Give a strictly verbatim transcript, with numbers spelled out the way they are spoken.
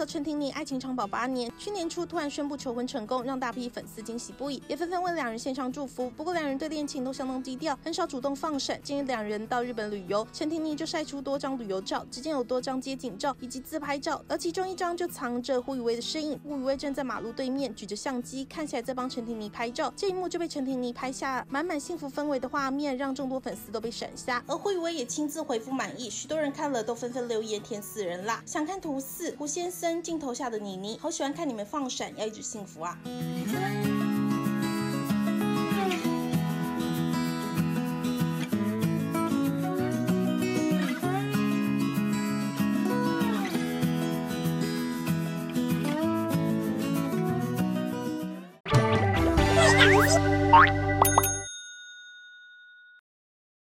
和陈婷妮爱情长跑八年，去年初突然宣布求婚成功，让大批粉丝惊喜不已，也纷纷为两人献上祝福。不过两人对恋情都相当低调，很少主动放闪。近日两人到日本旅游，陈婷妮就晒出多张旅游照，只见有多张街景照以及自拍照，而其中一张就藏着胡宇威的身影。胡宇威正在马路对面举着相机，看起来在帮陈婷妮拍照。这一幕就被陈婷妮拍下满满幸福氛围的画面，让众多粉丝都被闪瞎。而胡宇威也亲自回复满意，许多人看了都纷纷留言甜死人啦！想看图四，胡先生镜头下的妮妮，好喜欢看你们放闪，要一直幸福啊！